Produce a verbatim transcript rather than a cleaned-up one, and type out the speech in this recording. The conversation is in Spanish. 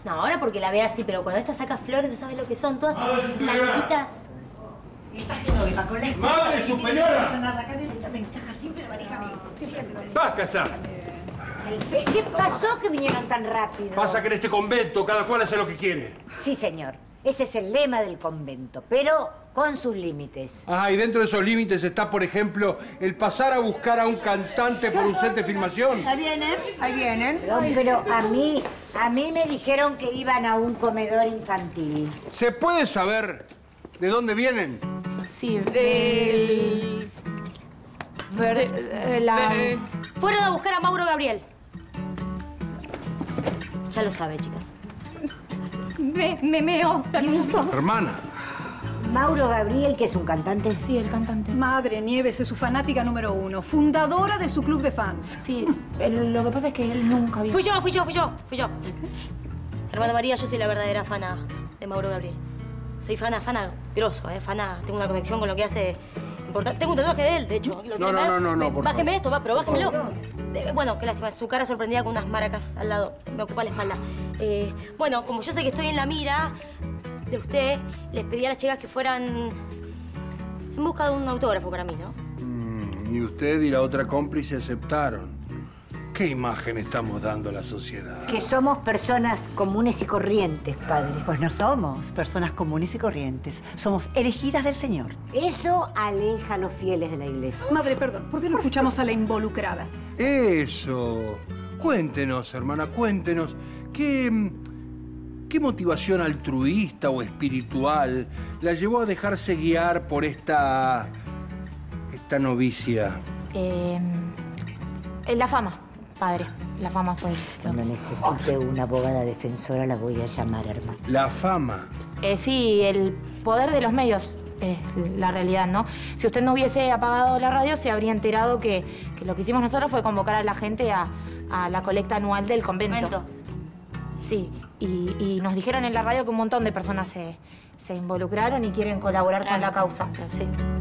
No, ahora porque la ve así, pero cuando esta saca flores, ¿no sabes lo que son? Todas blanquitas. Esta Genoveva con la esposa. ¡Madre superiora! La camioneta me encaja siempre la maneja a mí. Siempre. Acá está. ¿Qué pasó que vinieron tan rápido? Pasa que en este convento cada cual hace lo que quiere. Sí, señor. Ese es el lema del convento, pero con sus límites. Ah, y dentro de esos límites está, por ejemplo, el pasar a buscar a un cantante por un set de filmación. Ahí vienen, ahí vienen. Pero, pero a mí, a mí me dijeron que iban a un comedor infantil. ¿Se puede saber de dónde vienen? Sí, del... Ver, eh, la... Fueron a buscar a Mauro Gabriel. Ya lo sabe, chicas. Me, me meo, permiso. Hermana. Mauro Gabriel, que es un cantante. Sí, el cantante. Madre Nieves es su fanática número uno, fundadora de su club de fans. Sí, el- lo que pasa es que él nunca vio. Fui yo, fui yo, fui yo, fui yo. Hermana María, yo soy la verdadera fana de Mauro Gabriel. Soy fana, fana grosso, ¿eh? Fana, tengo una conexión con lo que hace importante. Tengo un tatuaje de él, de hecho. ¿Lo No, no, quieren ver? no, no, no, Me- por Bájeme favor. esto, va, pero bájemelo. Eh, bueno, qué lástima, su cara sorprendida con unas maracas al lado. Me ocupa la espalda. Eh, bueno, como yo sé que estoy en la mira de usted, les pedí a las chicas que fueran en busca de un autógrafo para mí, ¿no? Mm, y usted y la otra cómplice aceptaron. ¿Qué imagen estamos dando a la sociedad? Que somos personas comunes y corrientes, padre. Pues no somos personas comunes y corrientes. Somos elegidas del Señor. Eso aleja a los fieles de la iglesia. Madre, perdón, ¿por qué no escuchamos a la involucrada? Eso. Cuéntenos, hermana, cuéntenos. ¿Qué, qué motivación altruista o espiritual la llevó a dejarse guiar por esta... esta novicia? Eh, la fama, padre. La fama fue lo Cuando que... necesite una abogada defensora, la voy a llamar, hermano. La fama. Eh, sí, el poder de los medios es la realidad, ¿no? Si usted no hubiese apagado la radio, se habría enterado que, que lo que hicimos nosotros fue convocar a la gente a, a la colecta anual del convento. Momento. Sí, y, y nos dijeron en la radio que un montón de personas se, se involucraron y quieren colaborar con la causa. Sí.